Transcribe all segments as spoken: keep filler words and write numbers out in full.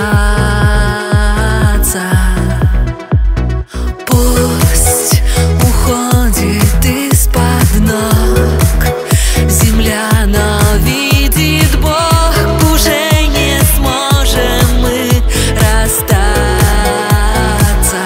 Пусть уходит из-под ног земля, но видит Бог, уже не сможем мы расстаться.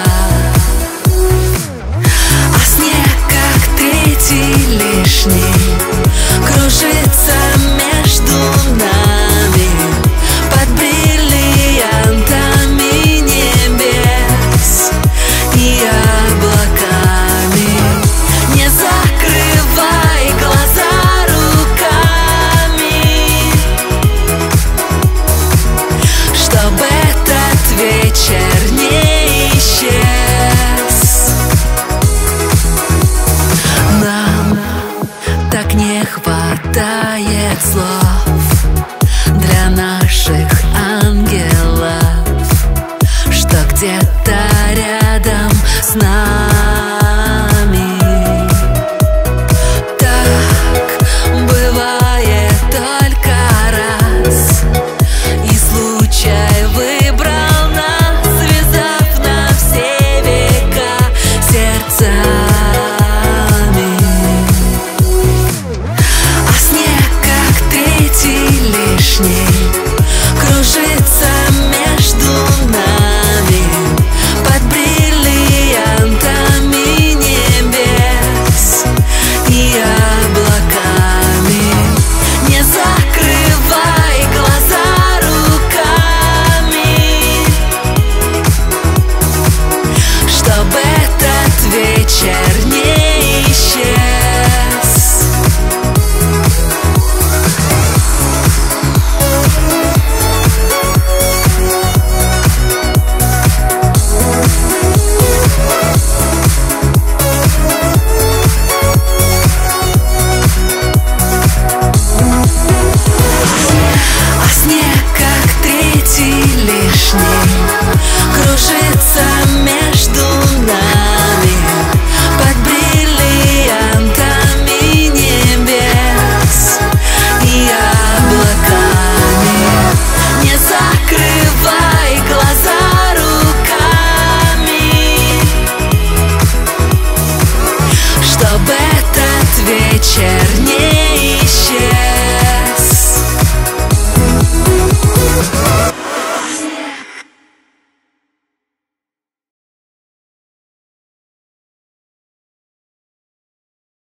А снег, как третий лишний, кружится между нами под бриллиантами небес и облаками. Не закрывай глаза руками, чтоб этот вечер не исчез. Нам так не хватает слов для наших ангелов, что где-то рядом с нами. Так бывает только раз, и случай выбрал нас, связав на все века сердцами. А снег, как третий лишний,